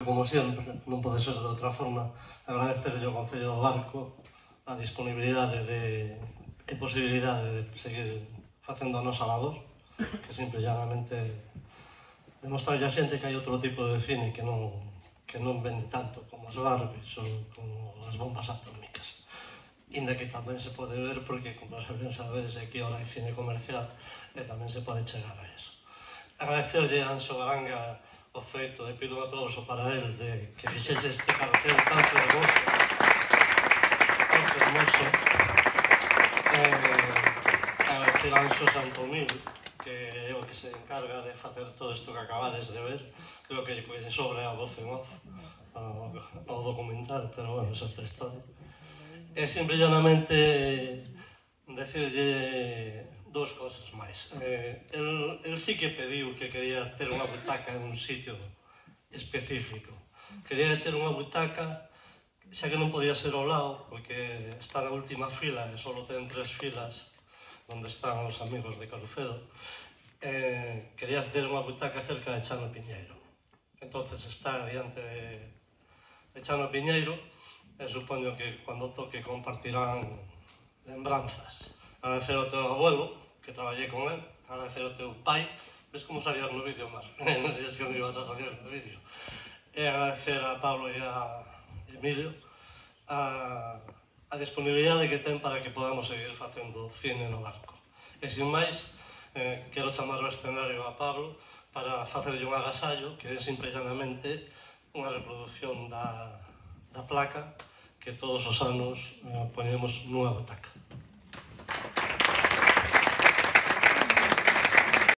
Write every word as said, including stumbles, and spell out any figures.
como sempre, non pode ser de outra forma, agradecerlle ao Concello do Barco a disponibilidade de, e posibilidade de seguir facendo a nosa labor, que simple e llanamente demostrarlle a xente que hai outro tipo de cine que non, que non vende tanto como os Barbies ou como as bombas atómicas. Inda que tamén se pode ver porque, como se ben sabedes, aquí ahora hai cine comercial e tamén se pode chegar a eso. Agradecerlle a Anxo Garanga o feito, e pido un aplauso para el, de que fixese este cartel tan fermoso, tan fermoso. Agradecer a Anxo Santomil, que é o que se encarga de facer todo isto que acabades de ver. Creo que lle sobra a voz en off ao documental, pero bueno, é outra historia. E simplemente decirlle dous cosas máis. Eh, el, el sí que pediu que quería ter unha butaca en un sitio específico. Quería ter unha butaca, xa que non podía ser ao lado, porque está na última fila e só ten tres filas, onde están os amigos de Carucedo. Eh, quería ter unha butaca cerca de Chano Piñeiro. Entonces está diante de, de Chano Piñeiro, e supoño que cando toque compartirán lembranzas. Agradecer ao teu abuelo, que traballei con él, agradecer ao teu pai, ves como salías no vídeo, Mar? Non dices que non ibas a salir no vídeo. E agradecer a Pablo e a Emilio a, a disponibilidade que ten para que podamos seguir facendo cine no Barco. E sin máis, eh, quero chamar ao escenario a Pablo para facerlle un agasallo, que é simplemente unha reproducción da, da placa que todos os anos eh, ponemos nunha butaca.